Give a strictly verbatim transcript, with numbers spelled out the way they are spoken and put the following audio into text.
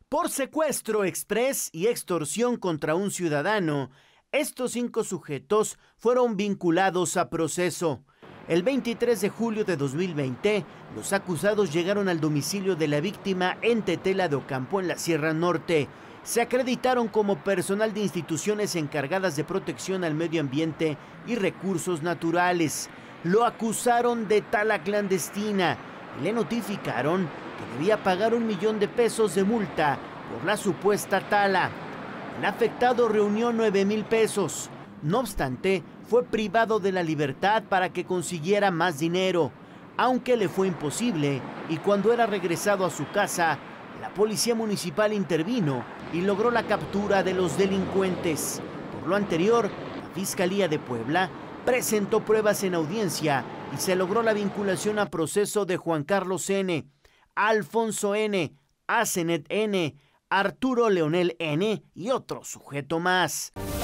Por secuestro exprés y extorsión contra un ciudadano, estos cinco sujetos fueron vinculados a proceso. El veintitrés de julio de dos mil veinte, los acusados llegaron al domicilio de la víctima en Tetela de Ocampo, en la Sierra Norte. Se acreditaron como personal de instituciones encargadas de protección al medio ambiente y recursos naturales. Lo acusaron de tala clandestina y le notificaron que debía pagar un millón de pesos de multa por la supuesta tala. El afectado reunió nueve mil pesos. No obstante, fue privado de la libertad para que consiguiera más dinero, aunque le fue imposible, y cuando era regresado a su casa, la policía municipal intervino y logró la captura de los delincuentes. Por lo anterior, la Fiscalía de Puebla presentó pruebas en audiencia y se logró la vinculación a proceso de Juan Carlos N., Alfonso N., Asenet N., Arturo Leonel N. y otro sujeto más.